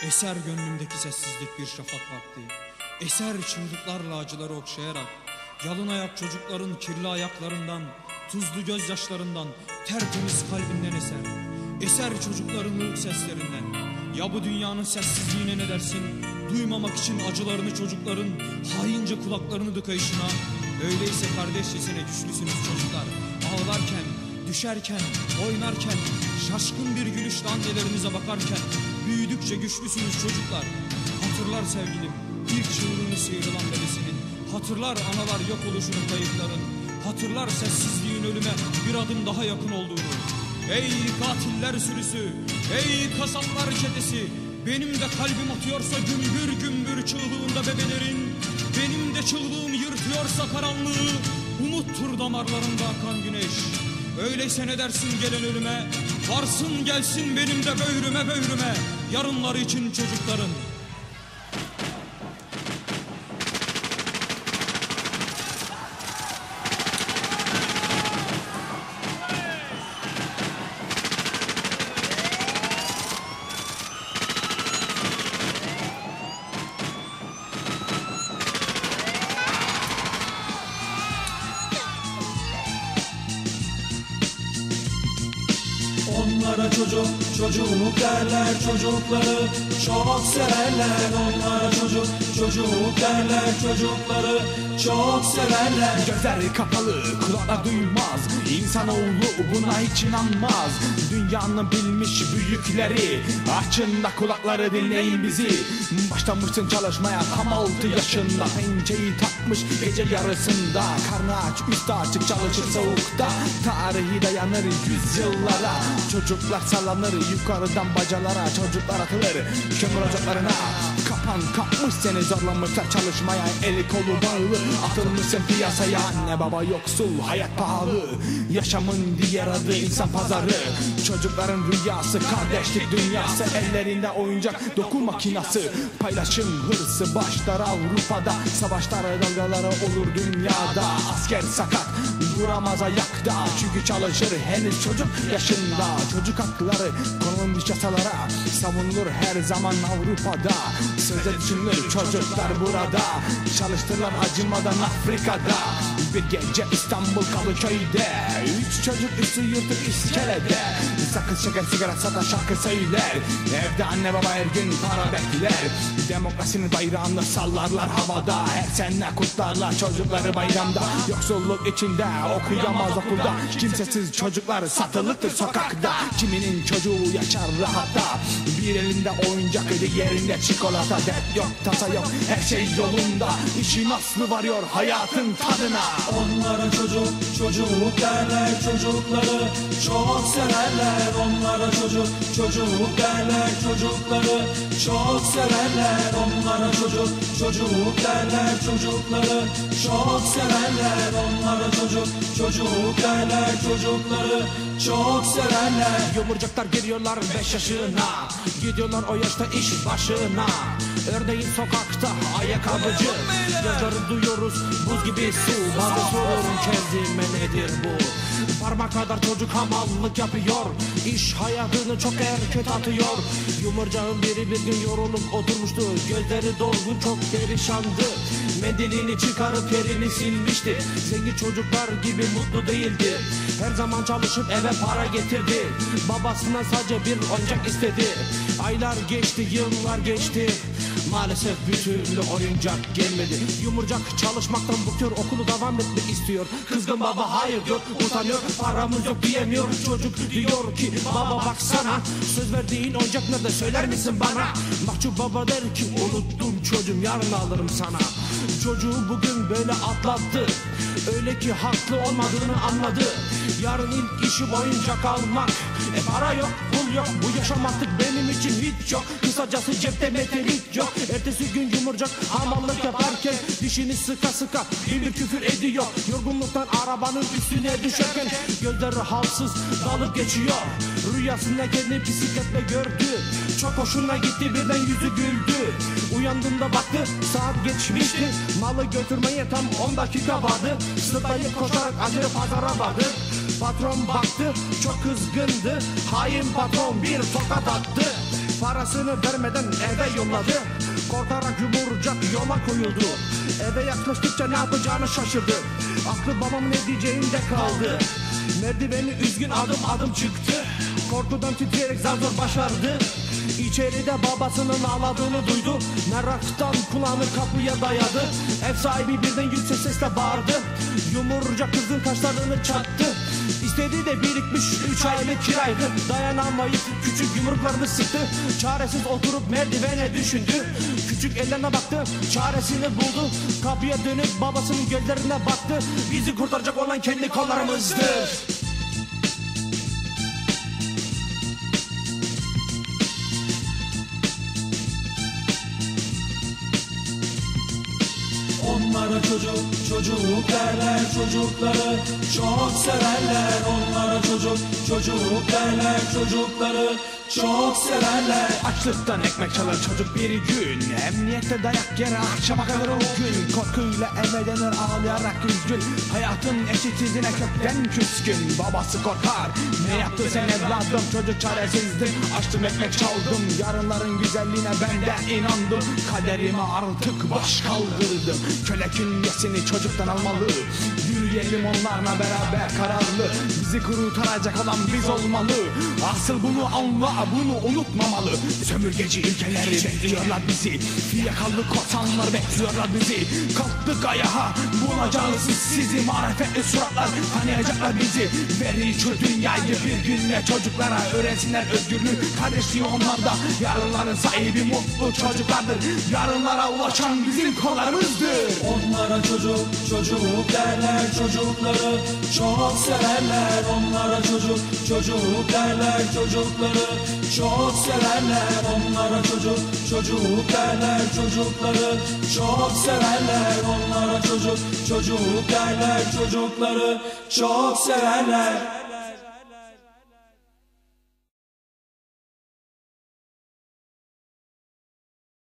Eser gönlümdeki sessizlik bir şafak vakti. Eser çığlıklarla acıları okşayarak. Yalın ayak çocukların kirli ayaklarından, tuzlu gözyaşlarından, tertemiz kalbinden eser. Eser çocukların ılık seslerinden. Ya bu dünyanın sessizliğine ne dersin? Duymamak için acılarını çocukların haince kulaklarını dıkayışına. Öyleyse kardeşçesine güçlüsünüz çocuklar. Ağlarken, düşerken, oynarken, şaşkın bir gülüşle annelerinize bakarken büyüdükçe güçlüsünüz çocuklar. Hatırlar sevgilim ilk çığlığını sıyrılan bebesinin. Hatırlar analar yok oluşunu kayıpların. Hatırlar sessizliğin ölüme bir adım daha yakın olduğunu. Ey katiller sürüsü, ey kasaplar çetesi, benim de kalbim atıyorsa gümbür gümbür çığlığında bebelerin, benim de çığlığım yırtıyorsa karanlığı, umuttur damarlarında akan güneş. Öyleyse ne dersin gelen ölüme? Varsın gelsin benim de böğrüme böğrüme, yarınları için çocukların. Onlara çocuk, çocuk derler, çocukları çok severler. Onlara çocuk, çocuk derler, çocukları çok severler. Gözleri kapalı, kulaklar duymaz, İnsanoğlu buna hiç inanmaz. Dünyanın bilmiş büyükleri, açın da kulakları dinleyin bizi. Başlamışsın çalışmaya tam 6 yaşında, pençeyi takmış gece yarısında. Karnı aç, üstü açık, çalışır soğukta, tarihi dayanır yüzyıllara. Çocuklar sallanır yukarıdan bacalara, çocuklar atılır kömür ocaklarına. Kapan kapmış seni, zorlamışlar çalışmaya, eli kolu bağlı, atılmışsın piyasaya. Anne baba yoksul, hayat pahalı, yaşamın diğer adı insan pazarı. Çocukların rüyası kardeşlik dünyası, ellerinde oyuncak dokun makinası. Paylaşım hırsı başlar Avrupa'da, savaşlar dalgaları olur dünyada. Asker sakat duramaz ayakta, çünkü çalışır henüz çocuk yaşında. Çocuk hakları konulmuş yasalara, savunulur her zaman Avrupa'da. Sözde düşünülür çocuklar burada, çalıştırılan acımadan Afrika'da. Bir gece İstanbul Kadıköy'de, 3 çocuk üstü yırtık iskelede. Sakız şeker sigara satar şarkı söyler, evde anne baba her gün para bekler. Demokrasinin bayrağını sallarlar havada, her sene kutlarlar çocukları bayramda. Yoksulluk içinde okuyamaz okulda, kimsesiz çocuklar satılıktır sokakta. Kiminin çocuğu yaşar rahatta, bir elinde oyuncak diğerinde çikolata. Dert yok tasa yok, her şey yolunda, işin aslı varıyor hayatın tadına. Onlara çocuk, çocuk derler, çocukları çok severler. Onlara çocuk, çocuk derler, çocukları çok severler. Onlara çocuk, çocuk derler, çocukları çok severler. Onlara çocuk, çocuk derler, çocukları çok severler. Yumurcaklar geliyorlar 5 yaşına, gidiyorlar o yaşta iş başına. Örneğin sokakta ayakkabıcı, yazları duyuyoruz buz gibi su. Bazen soruyorum kendime nedir bu? Parmak kadar çocuk hamallık yapıyor, iş hayatını çok erken atıyor. Yumurcağın biri bir gün yorulup oturmuştu, gözleri dolgun çok perişandı. Mendilini çıkarıp yerini silmişti, zengin çocuklar gibi mutlu değildi. Her zaman çalışıp eve para getirdi, babasından sadece bir oyuncak istedi. Aylar geçti, yıllar geçti, maalesef bir türlü oyuncak gelmedi. Yumurcak çalışmaktan bıkıyor, okulu devam etmek istiyor. Kızgın baba hayır diyor, utanıyor, paramız yok diyemiyor. Çocuk diyor ki baba baksana, söz verdiğin oyuncak nerede söyler misin bana? Mahcup baba der ki unuttum çocuğum, yarın alırım sana. Çocuğu bugün böyle atlattı, öyle ki haklı olmadığını anladı. Yarın ilk işim oyuncak almak, para yok pul yok, bu yaşam artık benim için hiç yok. Kısacası cepte metelik yok. Ertesi gün yumurcak hamallık yaparken dişini sıka sıka bir küfür ediyor. Yorgunluktan arabanın üstüne düşerken gözleri halsız dalıp geçiyor. Rüyasında kendini bisikletle gördü, çok hoşuna gitti, birden yüzü güldü. Uyandığında baktı saat geçmişti, malı götürmeye tam 10 dakika vardı. Sırtlayıp koşarak acele pazara vardı. Patron baktı çok kızgındı, hain patron bir tokat attı. Parasını vermeden eve yolladı. Korkarak yumurcak yola koyuldu. Eve yaklaştıkça ne yapacağını şaşırdı. Aklı babamın ne diyeceğinde kaldı. Merdiveni üzgün adım çıktı. Korkudan titreyerek zar zor başardı. İçeride babasının ağladığını duydu. Meraktan kulağını kapıya dayadı. Ev sahibi birden yüksek sesle bağırdı. Yumurcak kızın kaşlarını çattı. İstediği de birikmiş 3 aylık kiraydı. Dayanamayıp küçük yumruklarını sıktı. Çaresiz oturup merdivene düşündü. Küçük ellerine baktı, çaresini buldu. Kapıya dönüp babasının gözlerine baktı. Bizi kurtaracak olan kendi kollarımızdır. Onlara çocuk derler, çocukları çok severler. Onlara çocuk derler, çocukları çok severler. Açlıktan ekmek çalar çocuk bir gün. Emniyette dayak yer akşama kadar o gün. Korkuyla eve döner ağlayarak üzgün. Hayatın eşitsizliğine kökten küskün. Babası korkar, ne yaptın sen evladım? Çocuk çaresizdim, açtım ekmek çaldım. Yarınların güzelliğine benden inandım. Kaderime artık baş kaldırdım. Köle künyesini çocuktan almalı. Yürüyelim onlarla beraber kararlı. Bizi kurtaracak olan biz olmalı. Asıl bunu anla, bunu unutmamalı. Sömürgeci ülkeleri bekliyorlar bizi. Fiyakalı korsanlar bekliyorlar bizi. Kalktık ayağa, bulacağız sizi. Marifetli suratlar tanıyacaklar bizi. Verin şu dünyayı bir günle çocuklara. Öğrensinler özgürlük, kardeşliği onlarda. Yarınların sahibi mutlu çocuklardır. Yarınlara ulaşan bizim kollarımızdır. Onlara çocuk derler, çocukları çok severler. Onlara çocuk derler, çocukları çok severler. Onlara çocuk derler, çocukları çok severler. Onlara çocuk derler, çocukları çok severler.